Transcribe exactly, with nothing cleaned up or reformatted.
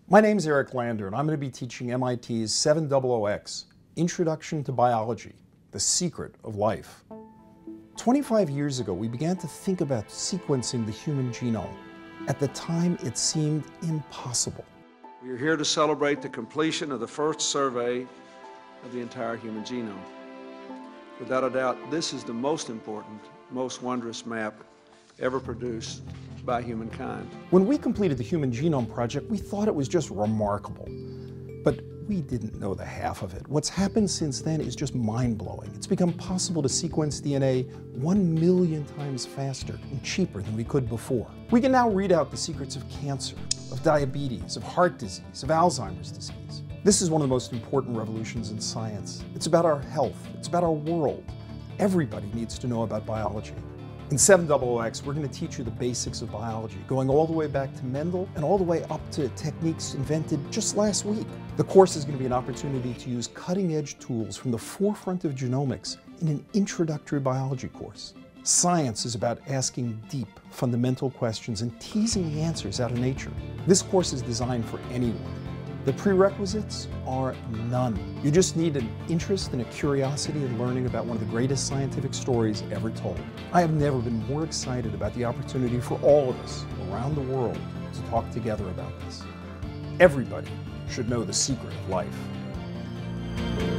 My name's Eric Lander, and I'm going to be teaching M I T's seven hundred X, Introduction to Biology, the Secret of Life. twenty-five years ago, we began to think about sequencing the human genome. At the time, it seemed impossible. We are here to celebrate the completion of the first survey of the entire human genome. Without a doubt, this is the most important, most wondrous map ever produced by humankind. When we completed the Human Genome Project, we thought it was just remarkable. But we didn't know the half of it. What's happened since then is just mind-blowing. It's become possible to sequence D N A one million times faster and cheaper than we could before. We can now read out the secrets of cancer, of diabetes, of heart disease, of Alzheimer's disease. This is one of the most important revolutions in science. It's about our health. It's about our world. Everybody needs to know about biology. In seven hundred X, we're going to teach you the basics of biology, going all the way back to Mendel and all the way up to techniques invented just last week. The course is going to be an opportunity to use cutting-edge tools from the forefront of genomics in an introductory biology course. Science is about asking deep, fundamental questions and teasing the answers out of nature. This course is designed for anyone. The prerequisites are none. You just need an interest and a curiosity in learning about one of the greatest scientific stories ever told. I have never been more excited about the opportunity for all of us around the world to talk together about this. Everybody should know the secret of life.